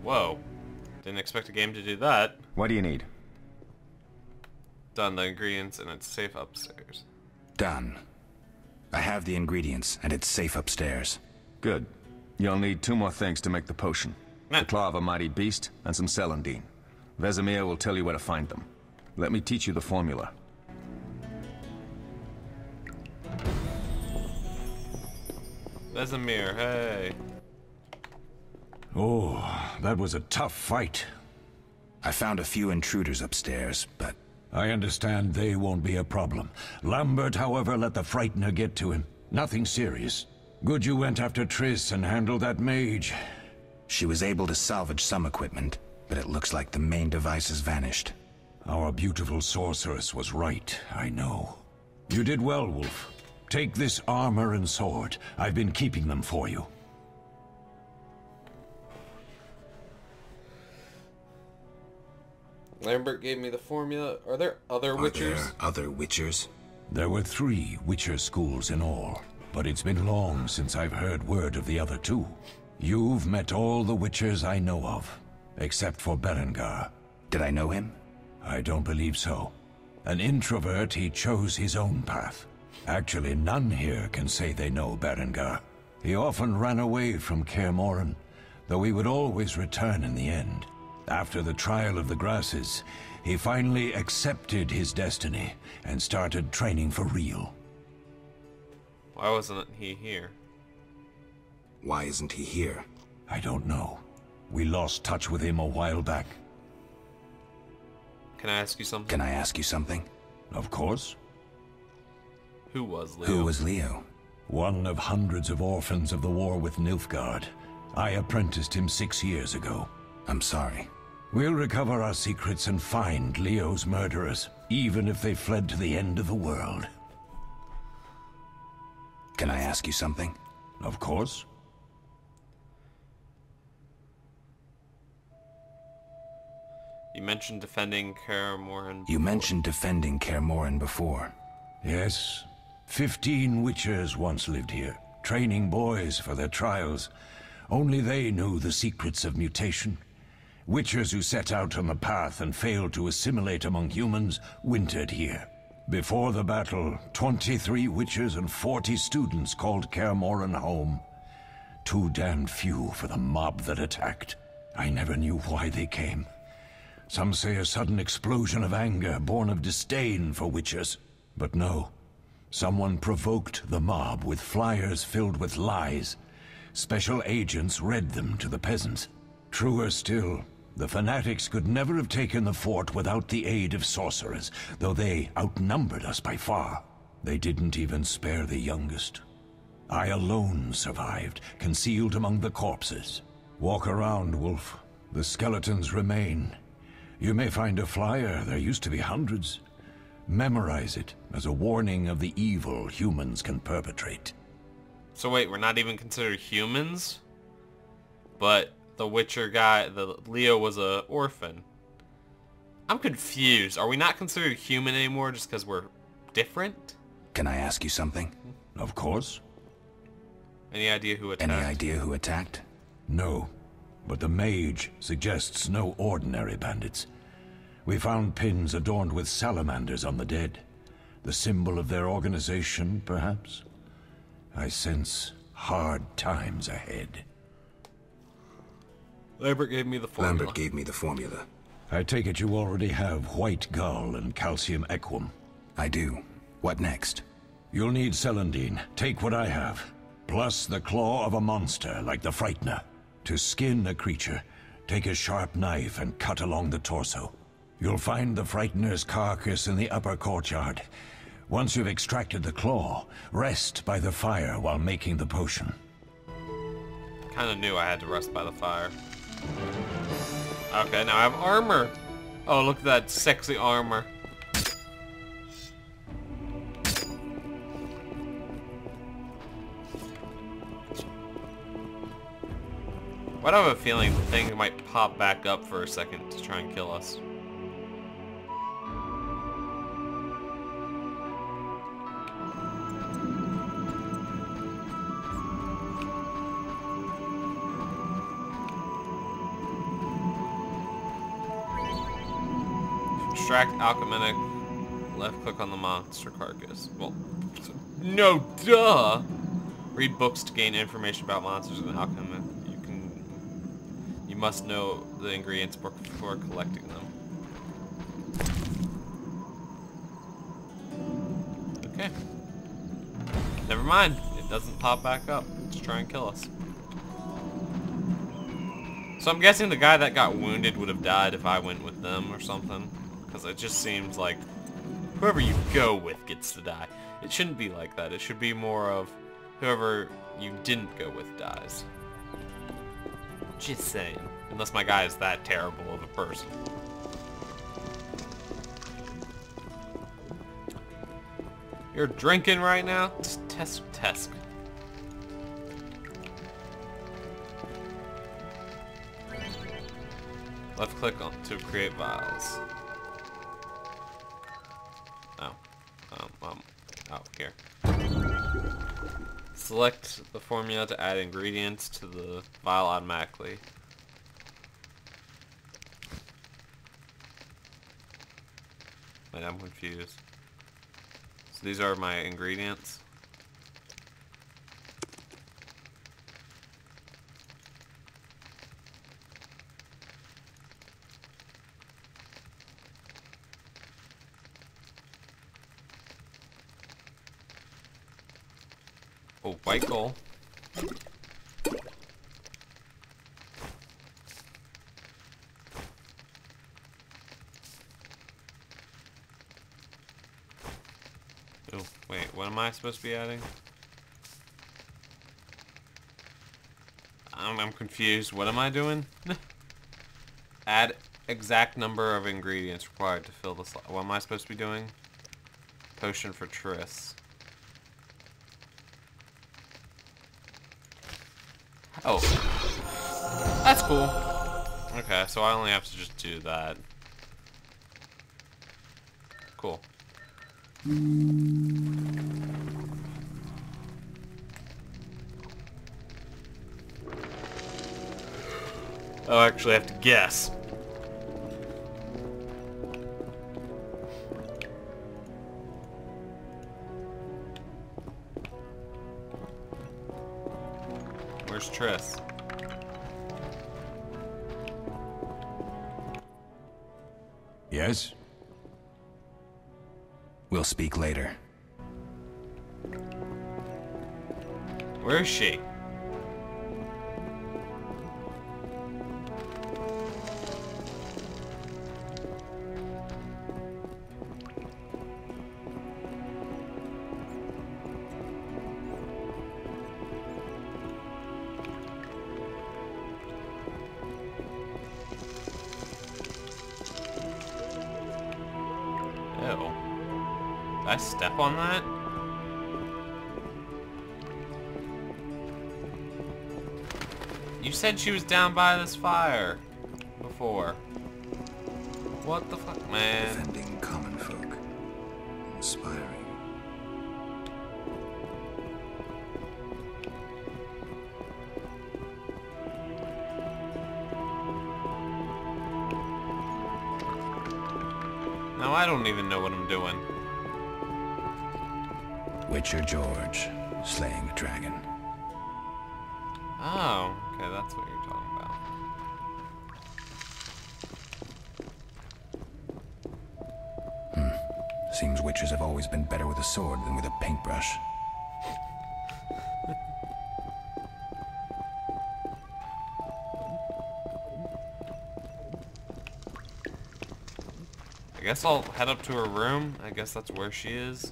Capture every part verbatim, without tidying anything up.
Whoa. Didn't expect a game to do that. What do you need? Done the ingredients and it's safe upstairs. Done. I have the ingredients and it's safe upstairs. Good. You'll need two more things to make the potion. Man. The claw of a mighty beast and some celandine. Vesemir will tell you where to find them. Let me teach you the formula. Vesemir, hey. Oh, that was a tough fight. I found a few intruders upstairs, but... I understand they won't be a problem. Lambert, however, let the Frightener get to him. Nothing serious. Good you went after Triss and handled that mage. She was able to salvage some equipment, but it looks like the main device has vanished. Our beautiful sorceress was right, I know. You did well, Wolf. Take this armor and sword. I've been keeping them for you. Lambert gave me the formula. Are there other Are Witchers? there other Witchers? There were three Witcher schools in all, but it's been long since I've heard word of the other two. You've met all the Witchers I know of, except for Berengar. Did I know him? I don't believe so. An introvert, he chose his own path. Actually, none here can say they know Berengar. He often ran away from Kaer Morhen, though he would always return in the end. After the trial of the grasses, he finally accepted his destiny and started training for real. Why wasn't he here? Why isn't he here? I don't know. We lost touch with him a while back. Can I ask you something? Can I ask you something? Of course. Who was Leo? Who was Leo? One of hundreds of orphans of the war with Nilfgaard. I apprenticed him six years ago. I'm sorry. We'll recover our secrets and find Leo's murderers, even if they fled to the end of the world. Can I ask you something? Of course. You mentioned defending Kaer Morhen. You mentioned defending Kaer Morhen before. Yes. Fifteen Witchers once lived here, training boys for their trials. Only they knew the secrets of mutation. Witchers who set out on the path and failed to assimilate among humans wintered here. Before the battle, twenty-three Witchers and forty students called Kaer Morhen home. Too damned few for the mob that attacked. I never knew why they came. Some say a sudden explosion of anger born of disdain for Witchers. But no. Someone provoked the mob with flyers filled with lies. Special agents read them to the peasants. Truer still, the fanatics could never have taken the fort without the aid of sorcerers, though they outnumbered us by far. They didn't even spare the youngest. I alone survived, concealed among the corpses. Walk around, Wolf. The skeletons remain. You may find a flyer, there used to be hundreds. Memorize it as a warning of the evil humans can perpetrate. So wait, we're not even considered humans? But the Witcher guy, the Leo was a orphan. I'm confused. Are we not considered human anymore just because we're different? Can I ask you something? Of course. Any idea who attacked? Any idea who attacked? No, but the mage suggests no ordinary bandits. We found pins adorned with salamanders on the dead. The symbol of their organization, perhaps? I sense hard times ahead. Lambert gave me the formula. Lambert gave me the formula. I take it you already have white gull and calcium equum. I do. What next? You'll need celandine. Take what I have. Plus the claw of a monster like the Frightener. To skin a creature, take a sharp knife and cut along the torso. You'll find the Frightener's carcass in the upper courtyard. Once you've extracted the claw, rest by the fire while making the potion. Kinda knew I had to rest by the fire. Okay, now I have armor. Oh, look at that sexy armor. Why do I have a feeling the thing might pop back up for a second to try and kill us? extract alchemic. Left click on the monster carcass. Well, no, duh. Read books to gain information about monsters and alchemy. You can, you must know the ingredients before collecting them. Okay. Never mind. It doesn't pop back up. Just try and kill us. So I'm guessing the guy that got wounded would have died if I went with them or something. Because it just seems like whoever you go with gets to die. It shouldn't be like that. It should be more of whoever you didn't go with dies. Just saying. Unless my guy is that terrible of a person. You're drinking right now? Just test test. Left click on to create vials. Oh. Um, um, oh, here. Select the formula to add ingredients to the vial automatically. Wait, I'm confused. So these are my ingredients. Oh, white gold. Oh, wait, what am I supposed to be adding? I'm, I'm confused. What am I doing? Add exact number of ingredients required to fill the slot. What am I supposed to be doing? Potion for Triss. Oh. That's cool. Okay, so I only have to just do that. Cool. Oh, I actually have to guess. Where's Triss? Yes? We'll speak later. Where is she? Ew. Did I step on that? You said she was down by this fire before. What the fuck, man? Defending common folk. Inspiring. Now I don't even know what I'm doing. Witcher George, slaying a dragon. Oh, okay, that's what you're talking about. Seems witchers have always been better with a sword than with a paintbrush. I guess I'll head up to her room. I guess that's where she is.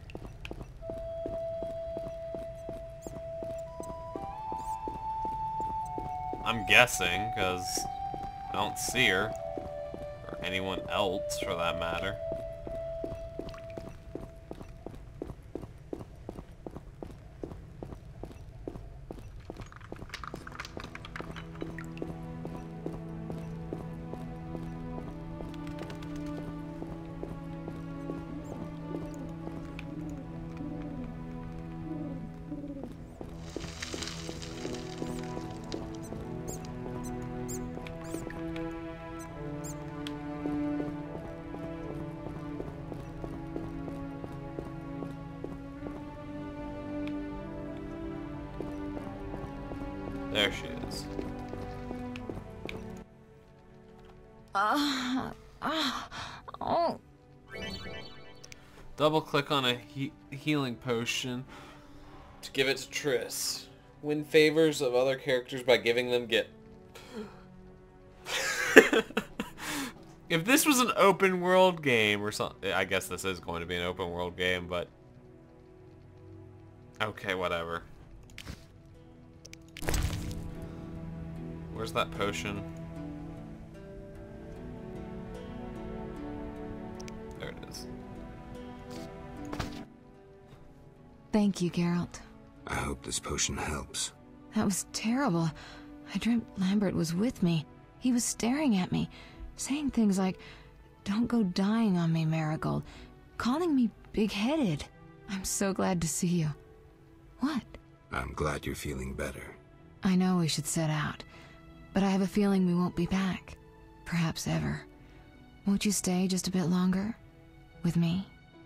I'm guessing, because I don't see her. Or anyone else, for that matter. There she is. Uh, uh, oh. Double click on a he healing potion to give it to Triss. Win favors of other characters by giving them gift. If this was an open world game or something, I guess this is going to be an open world game, but okay, whatever. Where's that potion? There it is. Thank you, Geralt. I hope this potion helps. That was terrible. I dreamt Lambert was with me. He was staring at me, saying things like, "Don't go dying on me, Marigold," calling me big-headed. I'm so glad to see you. What? I'm glad you're feeling better. I know we should set out, but I have a feeling we won't be back. Perhaps ever. Won't you stay just a bit longer? With me?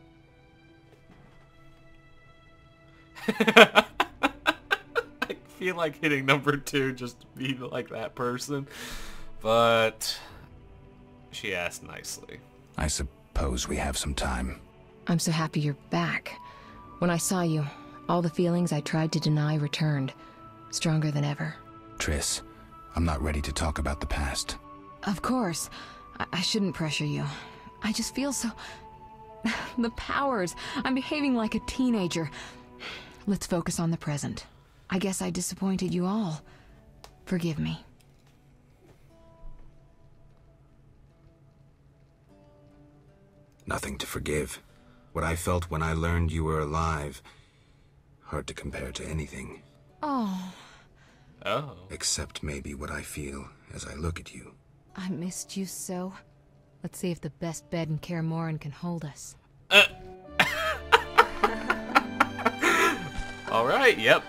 I feel like hitting number two just to be like that person, but she asked nicely. I suppose we have some time. I'm so happy you're back. When I saw you, all the feelings I tried to deny returned, stronger than ever. Triss, I'm not ready to talk about the past. Of course. I, I shouldn't pressure you. I just feel so... the powers. I'm behaving like a teenager. Let's focus on the present. I guess I disappointed you all. Forgive me. Nothing to forgive. What I felt when I learned you were alive, hard to compare to anything. Oh. Oh. Except maybe what I feel as I look at you. I missed you so. Let's see if the best bed in Kaer Morhen can hold us. Uh. All right, yep.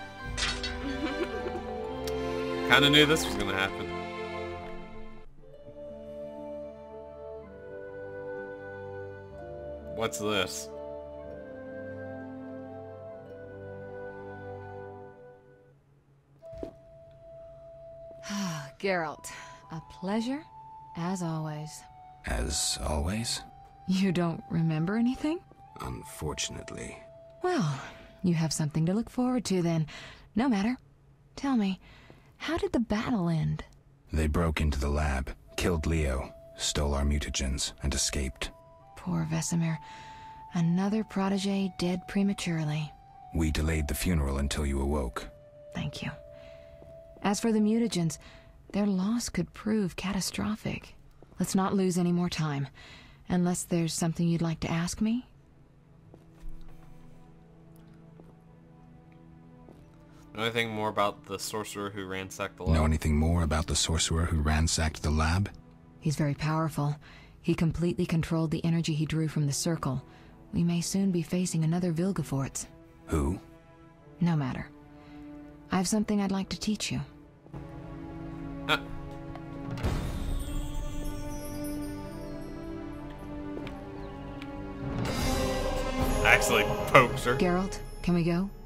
Kinda knew this was gonna happen. What's this? Geralt, a pleasure, as always. As always? You don't remember anything? Unfortunately. Well, you have something to look forward to then. No matter. Tell me, how did the battle end? They broke into the lab, killed Leo, stole our mutagens, and escaped. Poor Vesemir. Another protege dead prematurely. We delayed the funeral until you awoke. Thank you. As for the mutagens, their loss could prove catastrophic. Let's not lose any more time. Unless there's something you'd like to ask me? Know anything more about the sorcerer who ransacked the lab? Know anything more about the sorcerer who ransacked the lab? He's very powerful. He completely controlled the energy he drew from the circle. We may soon be facing another Vilgefortz. Who? No matter. I have something I'd like to teach you. Uh. Actually pokes her. Geralt, can we go?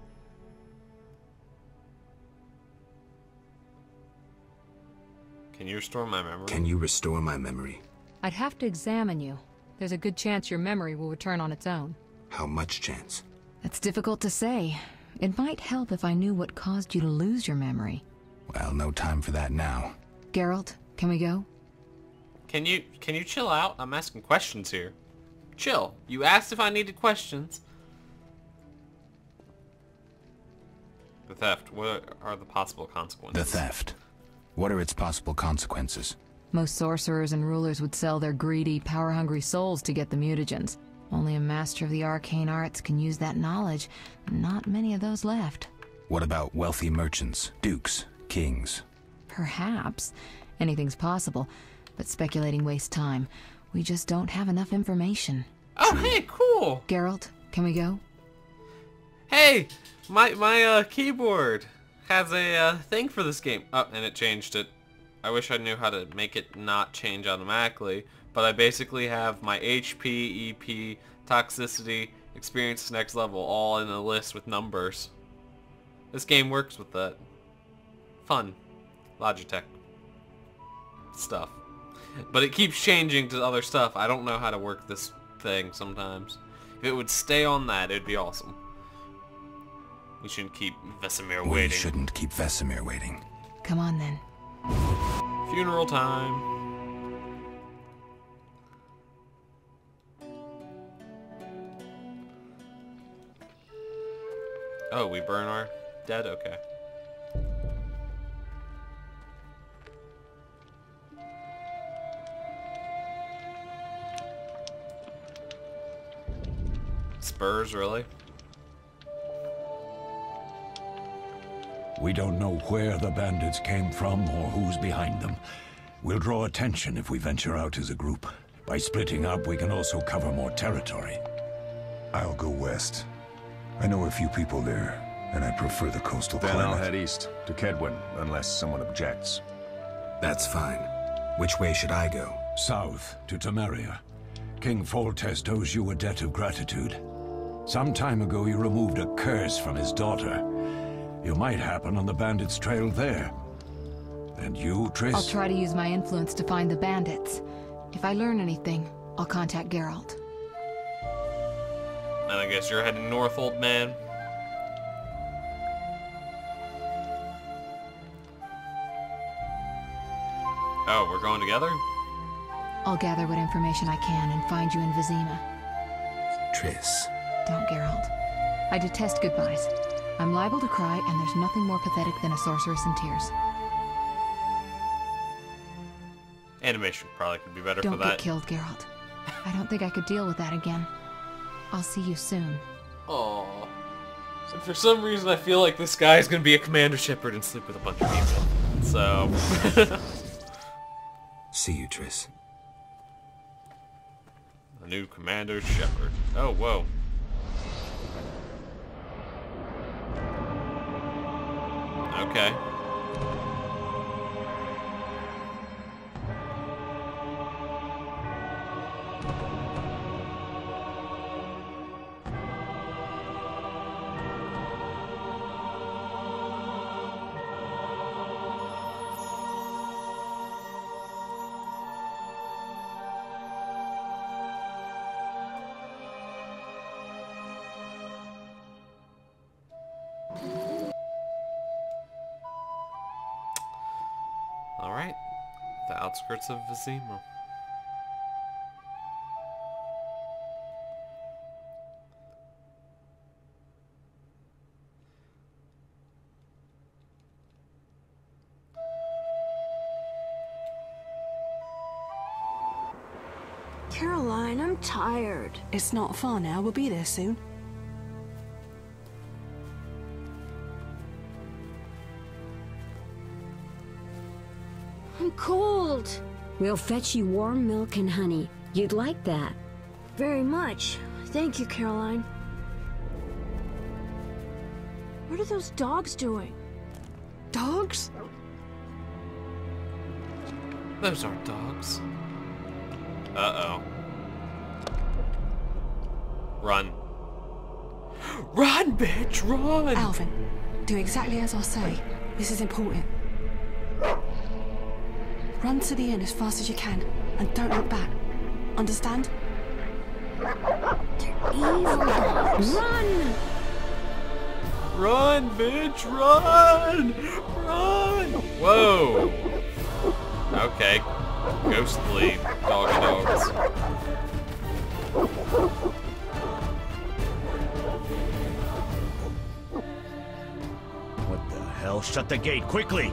Can you restore my memory? Can you restore my memory? I'd have to examine you. There's a good chance your memory will return on its own. How much chance? That's difficult to say. It might help if I knew what caused you to lose your memory. Well, no time for that now. Geralt, can we go? Can you can you chill out? I'm asking questions here. Chill. You asked if I needed questions. The theft. What are the possible consequences? The theft. What are its possible consequences? Most sorcerers and rulers would sell their greedy, power-hungry souls to get the mutagens. Only a master of the arcane arts can use that knowledge. Not many of those left. What about wealthy merchants, dukes, kings? Perhaps. Anything's possible, but speculating wastes time. We just don't have enough information. Oh, hey, cool. Geralt, can we go? Hey, my my uh, keyboard has a uh, thing for this game. Oh, and it changed it. I wish I knew how to make it not change automatically, but I basically have my H P, E P, toxicity, experience next level all in a list with numbers. This game works with that. fun Logitech stuff. But it keeps changing to other stuff. I don't know how to work this thing sometimes. If it would stay on that, it'd be awesome. We shouldn't keep Vesemir We waiting. shouldn't keep Vesemir waiting. Come on then. Funeral time. Oh, we burn our dead? Okay. Spurs, really? We don't know where the bandits came from or who's behind them. We'll draw attention if we venture out as a group. By splitting up, we can also cover more territory. I'll go west. I know a few people there, and I prefer the coastal Then climate. I'll head east to Kedwin, unless someone objects. That's fine. Which way should I go? South to Temeria. King Foltest owes you a debt of gratitude. Some time ago, you removed a curse from his daughter. You might happen on the bandits' trail there. And you, Triss? I'll try to use my influence to find the bandits. If I learn anything, I'll contact Geralt. And I guess you're heading north, old man. Oh, we're going together? I'll gather what information I can and find you in Vizima. Triss. Don't, Geralt. I detest goodbyes. I'm liable to cry, and there's nothing more pathetic than a sorceress in tears. Animation probably could be better Don't for get that. killed, Geralt. I don't think I could deal with that again. I'll see you soon. Aww. And for some reason I feel like this guy's gonna be a Commander Shepard and sleep with a bunch of people. So... See you, Triss. A new Commander Shepard. Oh, whoa. Okay. Alright. The outskirts of Vizima. Caroline, I'm tired. It's not far now. We'll be there soon. I'm cold. We'll fetch you warm milk and honey. You'd like that. Very much. Thank you, Caroline. What are those dogs doing? Dogs? Those aren't dogs. Uh-oh. Run. Run, bitch, run! Alvin, do exactly as I say. This is important. Run to the inn as fast as you can, and don't look back. Understand? They're evil dogs. Run! Run, bitch, run! Run! Whoa! Okay. Ghostly doggy dogs. What the hell? Shut the gate, quickly!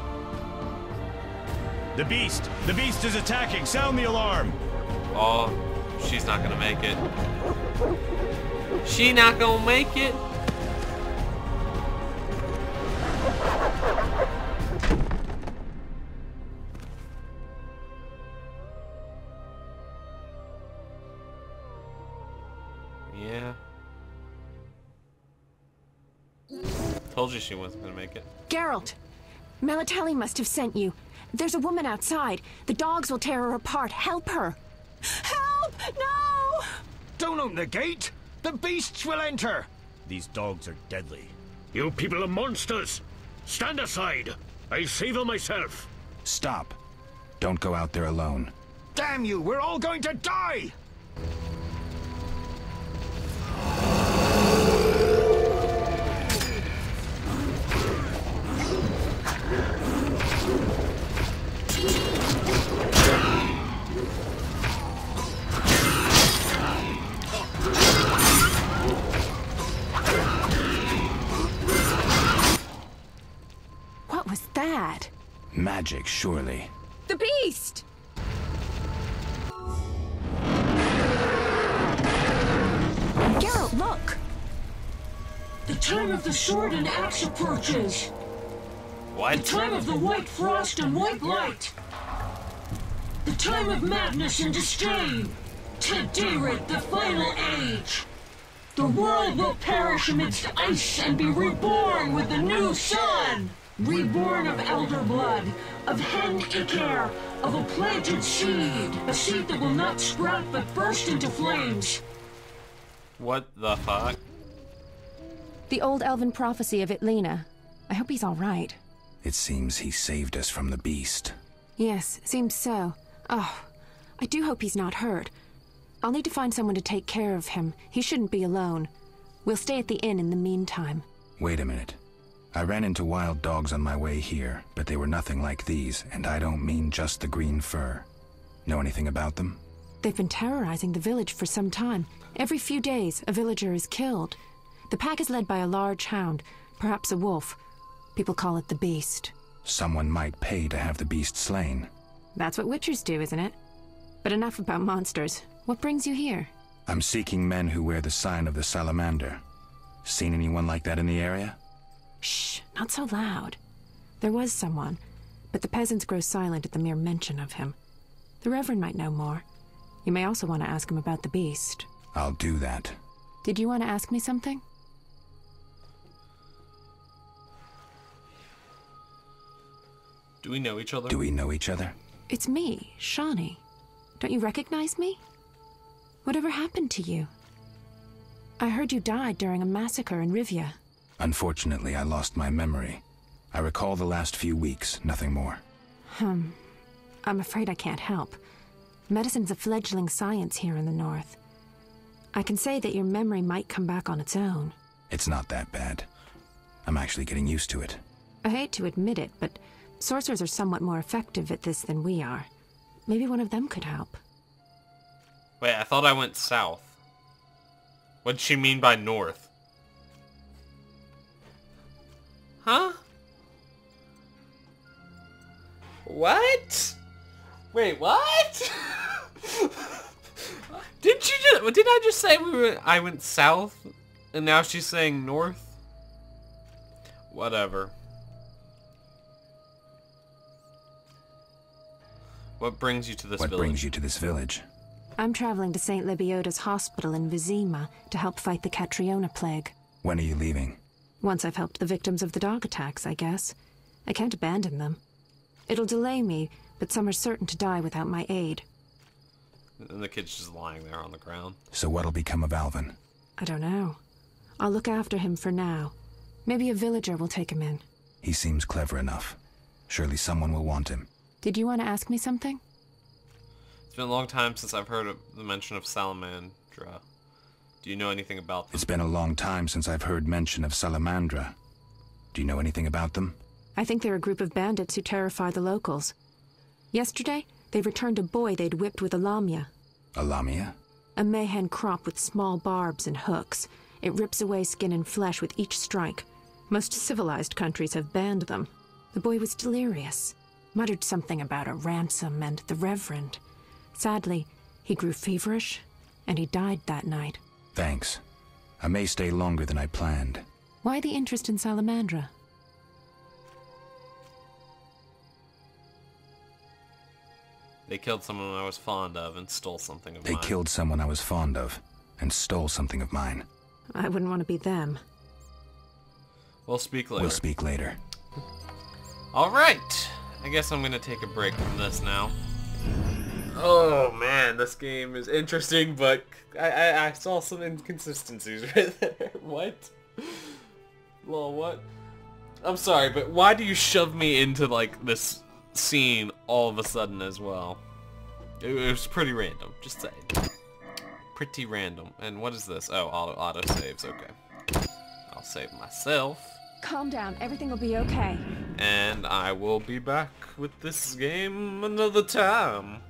The beast! The beast is attacking! Sound the alarm! Oh, she's not gonna make it. She not gonna make it? Yeah. Told you she wasn't gonna make it. Geralt! Melitele must have sent you. There's a woman outside. The dogs will tear her apart. Help her! Help! No! Don't open the gate! The beasts will enter! These dogs are deadly. You people are monsters! Stand aside! I save her myself. Stop. Don't go out there alone. Damn you, we're all going to die! What was that? Magic, surely. The beast! Geralt, look! The time of the sword and axe approaches. What? The time of the white frost and white light. The time of madness and disdain. Tedirit, the final age. The world will perish amidst ice and be reborn with the new sun. Reborn of elder blood, of hen Icair, of a planted seed. A seed that will not sprout but burst into flames. What the fuck? The old elven prophecy of Itlena. I hope he's all right. It seems he saved us from the beast. Yes, seems so. Oh, I do hope he's not hurt. I'll need to find someone to take care of him. He shouldn't be alone. We'll stay at the inn in the meantime. Wait a minute. I ran into wild dogs on my way here, but they were nothing like these, and I don't mean just the green fur. Know anything about them? They've been terrorizing the village for some time. Every few days, a villager is killed. The pack is led by a large hound, perhaps a wolf. People call it the Beast. Someone might pay to have the beast slain. That's what witchers do, isn't it? But enough about monsters. What brings you here? I'm seeking men who wear the sign of the salamander. Seen anyone like that in the area? Shh, not so loud. There was someone, but the peasants grow silent at the mere mention of him. The Reverend might know more. You may also want to ask him about the beast. I'll do that. Did you want to ask me something? Do we know each other? Do we know each other? It's me, Shani. Don't you recognize me? Whatever happened to you? I heard you died during a massacre in Rivia. Unfortunately, I lost my memory. I recall the last few weeks, nothing more. Hmm. I'm afraid I can't help. Medicine's a fledgling science here in the north. I can say that your memory might come back on its own. It's not that bad. I'm actually getting used to it. I hate to admit it, but sorcerers are somewhat more effective at this than we are. Maybe one of them could help. Wait, I thought I went south. What'd she mean by north? Huh? What? Wait, what? Did you just, did I just say we were, I went south and now she's saying north? Whatever. What brings you to this what village? What brings you to this village? I'm traveling to Saint Lebioda's hospital in Vizima to help fight the Catriona plague. When are you leaving? Once I've helped the victims of the dog attacks, I guess. I can't abandon them. It'll delay me, but some are certain to die without my aid. And the kid's just lying there on the ground. So what'll become of Alvin? I don't know. I'll look after him for now. Maybe a villager will take him in. He seems clever enough. Surely someone will want him. Did you want to ask me something? It's been a long time since I've heard of the mention of Salamandra. Do you know anything about them? It's been a long time since I've heard mention of Salamandra. Do you know anything about them? I think they're a group of bandits who terrify the locals. Yesterday, they returned a boy they'd whipped with a lamia. A lamia? A mayhen crop with small barbs and hooks. It rips away skin and flesh with each strike. Most civilized countries have banned them. The boy was delirious. Muttered something about a ransom and the Reverend. Sadly, he grew feverish, and he died that night. Thanks. I may stay longer than I planned. Why the interest in Salamandra? They killed someone I was fond of and stole something of they mine. They killed someone I was fond of and stole something of mine. I wouldn't want to be them. We'll speak later. We'll speak later. All right. I guess I'm going to take a break from this now. Oh man, this game is interesting, but I, I, I saw some inconsistencies right there. What? Well, what? I'm sorry, but why do you shove me into, like, this scene all of a sudden as well? It, it was pretty random, just saying. Pretty random. And what is this? Oh, auto, auto saves, okay. I'll save myself. Calm down, everything will be okay. And I will be back with this game another time.